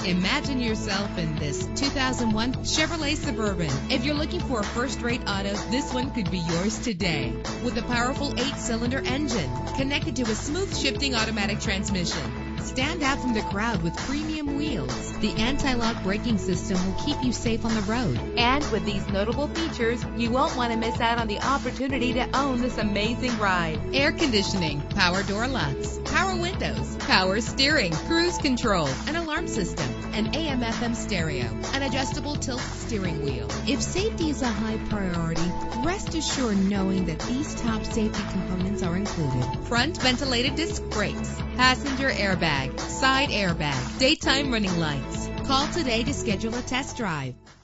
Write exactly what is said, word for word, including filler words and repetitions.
Imagine yourself in this two thousand one Chevrolet Suburban. If you're looking for a first-rate auto, this one could be yours today. With a powerful eight-cylinder engine connected to a smooth shifting automatic transmission. Stand out from the crowd with premium wheels. The anti-lock braking system will keep you safe on the road. And with these notable features, you won't want to miss out on the opportunity to own this amazing ride. Air conditioning, power door locks, power windows, power steering, cruise control, an alarm system, an A M F M stereo, an adjustable tilt steering wheel. If safety is a high priority, rest assured knowing that these top safety components are included. Front ventilated disc brakes, passenger airbag, side airbag, daytime running lights. Call today to schedule a test drive.